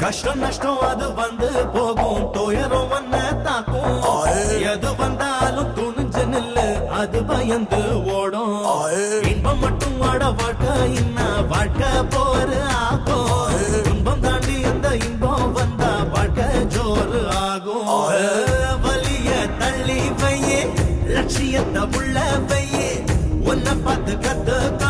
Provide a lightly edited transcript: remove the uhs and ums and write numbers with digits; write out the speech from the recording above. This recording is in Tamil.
கஷ்டம் நஷ்டம் அது வந்து போகும் துயரம் ஒன்ன தாக்கும் எது வந்தாலும் துணிஞ்சு நில்லு அது பயந்து ஓடும் இன்பம் மட்டும் வாட வாழ்க்கை இன்ன வாழ்க்கை போரு ஆகும் துன்பம் தாண்டி இந்த இன்பம் வந்தா வாழ்க்கை ஜோறு ஆகும் வலிய தள்ளி வையே லட்சியத்தை உள்ள வையே உன்னை பார்த்து கத்து